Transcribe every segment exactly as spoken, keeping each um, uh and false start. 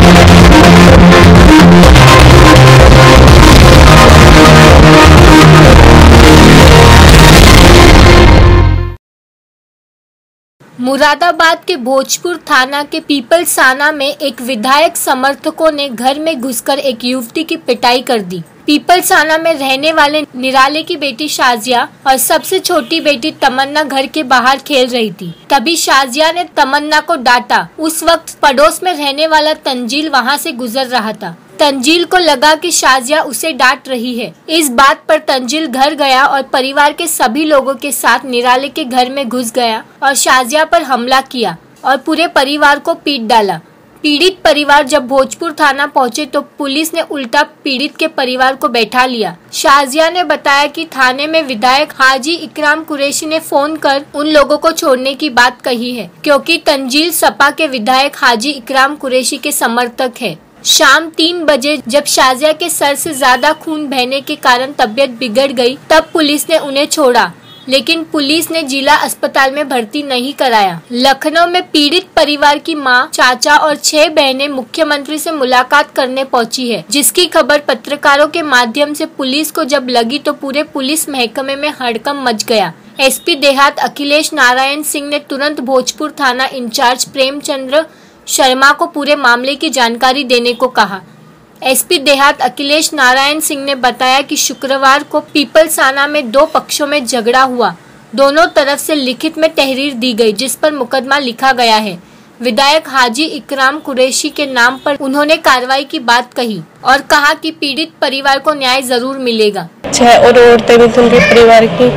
मुरादाबाद के भोजपुर थाना के पीपलसाना में एक विधायक समर्थकों ने घर में घुसकर एक युवती की पिटाई कर दी। पीपलसाना में रहने वाले निराले की बेटी शाजिया और सबसे छोटी बेटी तमन्ना घर के बाहर खेल रही थी। तभी शाजिया ने तमन्ना को डांटा। उस वक्त पड़ोस में रहने वाला तंजील वहां से गुजर रहा था। तंजील को लगा कि शाजिया उसे डांट रही है। इस बात पर तंजील घर गया और परिवार के सभी लोगों के साथ निराले के घर में घुस गया और शाजिया पर हमला किया और पूरे परिवार को पीट डाला। पीड़ित परिवार जब भोजपुर थाना पहुंचे तो पुलिस ने उल्टा पीड़ित के परिवार को बैठा लिया। शाजिया ने बताया कि थाने में विधायक हाजी इकराम कुरैशी ने फोन कर उन लोगों को छोड़ने की बात कही है, क्योंकि तंजील सपा के विधायक हाजी इकराम कुरैशी के समर्थक है। शाम तीन बजे जब शाजिया के सर से ज्यादा खून बहने के कारण तबीयत बिगड़ गई, तब पुलिस ने उन्हें छोड़ा, लेकिन पुलिस ने जिला अस्पताल में भर्ती नहीं कराया। लखनऊ में पीड़ित परिवार की मां, चाचा और छह बहनें मुख्यमंत्री से मुलाकात करने पहुंची है, जिसकी खबर पत्रकारों के माध्यम से पुलिस को जब लगी तो पूरे पुलिस महकमे में हड़कंप मच गया। एसपी देहात अखिलेश नारायण सिंह ने तुरंत भोजपुर थाना इंचार्ज प्रेमचंद्र शर्मा को पूरे मामले की जानकारी देने को कहा। एसपी देहात अखिलेश नारायण सिंह ने बताया कि शुक्रवार को पीपलसाना में दो पक्षों में झगड़ा हुआ। दोनों तरफ से लिखित में तहरीर दी गई, जिस पर मुकदमा लिखा गया है। विधायक हाजी इकराम कुरैशी के नाम पर उन्होंने कार्रवाई की बात कही और कहा कि पीड़ित परिवार को न्याय जरूर मिलेगा। छह और औरतें भी उनके परिवार की।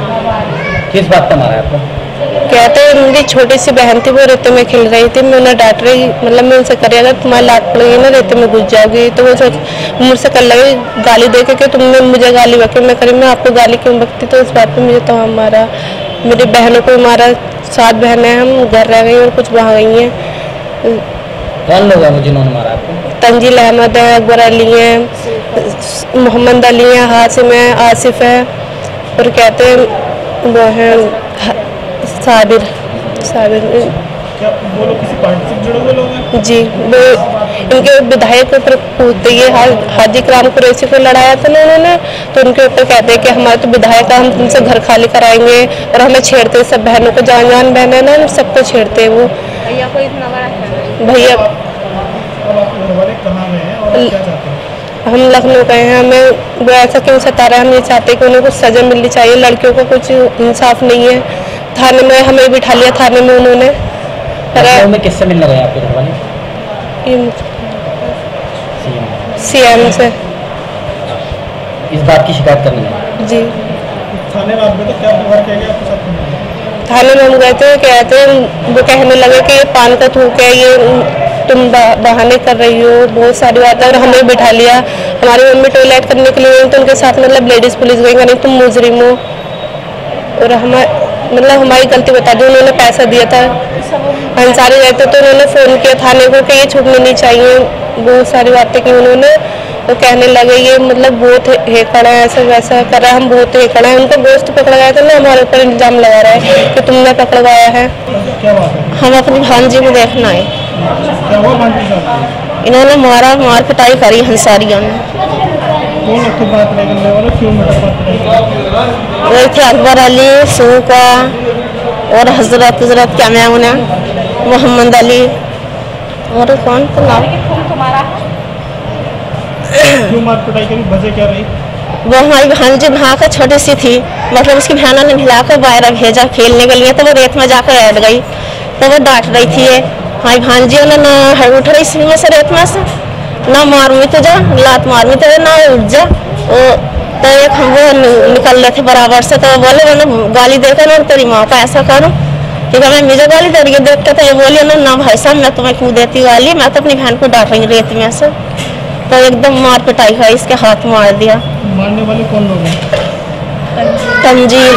किस बात का मारा है आपको? कहते हैं मेरी छोटी सी बहन थी, वो रेते में खेल रही थी। मैं उन्हें डांट रही, मतलब मैं उनसे करी अगर तुम्हारी लात पड़ गई ना रेते में घुस जाओगी, तो वो मुझसे कर लगी गाली दे के तुमने मुझे गाली बकी। मैं करी मैं आपको गाली क्यों बकती, तो इस बात पे मुझे तो हम मारा, मेरी बहनों को मारा। सात बहनें हम घर रह गई और कुछ वहाँ गई हैं। कौन लोग हैं जिन्होंने मारा आपको? तंजील अहमद है, अकबर अली है, मोहम्मद अली है, हासिम है, आसिफ है, और कहते हैं वो है साबिर। साबिर क्या वो लोग किसी पार्टी से जुड़े हुए लोग हैं? जी, वो इनके विधायक के ऊपर पूछते ये हाजी इकराम कुरैशी को लड़ाया था ना उन्होंने, तो उनके ऊपर कहते हैं कि हमारे तो विधायक हम तुमसे घर खाली कराएंगे, और हमें छेड़ते सब बहनों को, जान जान बहन है ना, सबको छेड़ते हैं वो भैया को इतना बड़ा भैया। हम लखनऊ गए हैं, हमें वो ऐसा क्यों सता रहे हैं? हम ये चाहते हैं कि उन्हें कुछ सजा मिलनी चाहिए। लड़कियों को कुछ इंसाफ नहीं है। थाने में हमें बिठा लिया, थाने में उन्होंने। में किससे मिलने गए आपके घर वाले? सीएम से इस बात की शिकायत करने गए? जी। थाने में आप गए तो क्या व्यवहार किया गया आपके साथ? थाने में हम गए थे, कहते वो कहने लगे कि ये पान का थूक है, ये तुम बहाने कर रही हो, बहुत सारी बातें, और हमें बिठा लिया। हमारी मम्मी टॉयलेट करने के लिए तो उनके साथ मतलब लेडीज पुलिस गई, नहीं तुम मुजरिम हो, और हमारे मतलब हमारी गलती बता दी। उन्होंने पैसा दिया था, अंसारी रहते तो उन्होंने फ़ोन किया थाने को कि ये छूटनी नहीं चाहिए, बहुत सारी बातें की उन्होंने। तो कहने लगे ये मतलब बहुत हेकड़ है, ऐसा वैसा कर रहा है, हम बहुत हेकड़ हैं। उनको गोश्त पकड़ गया था ना, हमारे ऊपर इल्ज़ाम लगा रहा है कि तुमने पकड़वाया है। हम अपनी भांजी को देखना है। इन्होंने मारा, मार पिटाई करी अंसारियों ने। वही थे अकबर अली, सूका और हजरत हजरत क्या मैं उन्हें मोहम्मद अली और कौन तो नाम क्यों मार पिटाई करी, वजह क्या रही? वो हमारी भांजी वहाँ का छोटी सी थी, मतलब उसकी बहनों ने मिलाकर बाहर भेजा खेलने के लिए, तो वो रेत में जाकर बैठ गई, तो वो डांट रही थी। हमारी भांजियों ने ना उठ रही सी में से रेत में से, ना मार में तो जा लात मार में तो ना उठ जा। तो एक हम वो निकल रहे थे बराबर से, तो बोले मैंने गाली देकर ना तेरी माँ का ऐसा करूँ कि मैं मुझे गाली दे रही है देख के, तो ये बोलिए ना ना भाई साहब मैं तुम्हें क्यों देती गाली, मैं तो अपनी बहन को डांट रही रेत में से। तो एकदम मार पिटाई है, इसके हाथ मार दिया। मारने वाले कौन लोग हैं? तंजील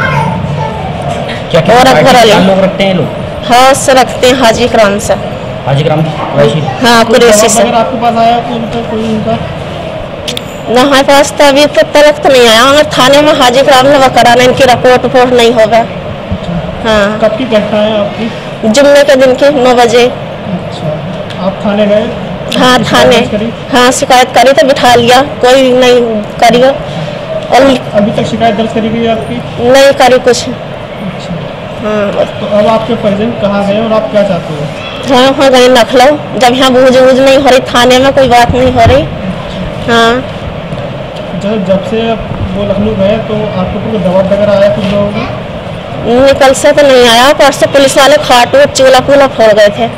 और अकबर अली लोग रखते हैं लोग? हाँ से रखते हैं हाजी इकराम से। हाजी इकराम कुरैशी? हाँ कुरैशी से। अगर आपके पास आया तो उनका कोई उनका ना हमारे पास तो अभी तक तक तो नहीं आया, अगर थाने में हाजी इकराम ने वो कराना, इनकी रिपोर्ट रिपोर्ट नहीं होगा। हाँ। कब की घटना है आपकी? जुम्मे के दिन की नौ बजे। अच्छा, आप थाने गए? हाँ थाने, हाँ शिकायत करी तो बिठा लिया, कोई नहीं करी। और अभी तक शिकायत दर्ज करी गई आपकी? नहीं करी कुछ। हाँ तो अब आपके परिजन कहाँ गए और आप क्या चाहते हो? हाँ वहाँ गए लखनऊ, जब यहाँ बूझ बूझ नहीं हो रही, थाने में कोई बात नहीं हो रही। हाँ जब जब से वो लखनऊ गए तो आपको कोई दबाव वगैरह आया कुछ लोगों को? निकल से तो नहीं आया, परसों पुलिस वाले खाटू चूल्हा पूला फोड़ गए थे।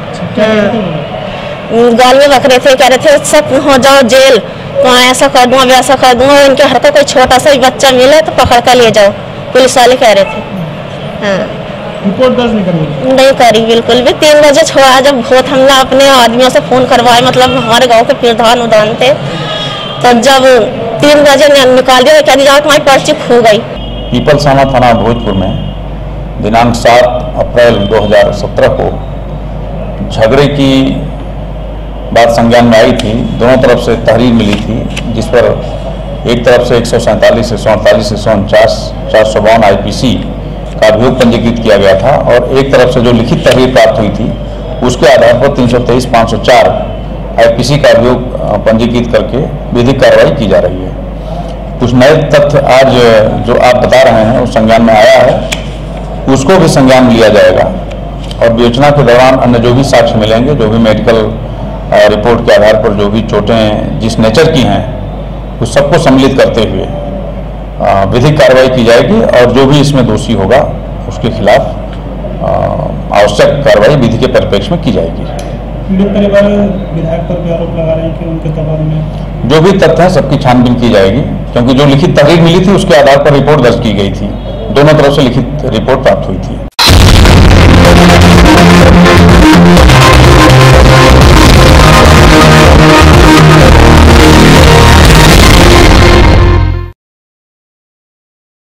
गाल में बक रहे थे, कह रहे थे सब हो जाओ जेल, तो ऐसा कर दूंगा वैसा कर दूंगा, इनके हर कोई छोटा सा ही बच्चा मिले तो पकड़ कर ले जाओ, पुलिस वाले कह रहे थे। हाँ रिपोर्ट दर्ज नहीं करी? नहीं करी बिल्कुल भी। तीन बजे छोड़ा, जब भूत हमला अपने आदमियों से फोन करवाए, मतलब हमारे गाँव के प्रधान उदान थे, तो जब तीन बजे निकाल दिया, कह दिया तुम्हारी पर्ची खो गई। पीपलसाना थाना भोजपुर में दिनांक सात अप्रैल दो हज़ार सत्रह को झगड़े की बात संज्ञान में आई थी। दोनों तरफ से तहरीर मिली थी, जिस पर एक तरफ से एक सौ सैंतालीस एक सौ अड़तालीस एक सौ उनचास चार सौ बावन आई पी सी का अभियोग पंजीकृत किया गया था, और एक तरफ से जो लिखित तहरीर प्राप्त हुई थी उसके आधार पर तीन सौ तेईस पाँच सौ चार आई पी सी का अभियोग पंजीकृत करके विधिक कार्रवाई की जा रही है। कुछ नए तथ्य आज जो आप बता रहे हैं उस संज्ञान में आया है, उसको भी संज्ञान में लिया जाएगा, और विवेचना के दौरान अन्य जो भी साक्ष्य मिलेंगे, जो भी मेडिकल रिपोर्ट के आधार पर जो भी चोटें जिस नेचर की हैं, उस सबको सम्मिलित करते हुए विधिक कार्रवाई की जाएगी, और जो भी इसमें दोषी होगा उसके खिलाफ आवश्यक कार्रवाई विधि के परिप्रेक्ष्य में की जाएगी। परिवार विधायक पर भी आरोप लगा रहे हैं कि उनके दबाव में जो भी तथ्य है सबकी छानबीन की जाएगी, क्योंकि जो लिखित तहरीर मिली थी उसके आधार पर रिपोर्ट दर्ज की गई थी, दोनों तरफ से लिखित रिपोर्ट प्राप्त हुई थी।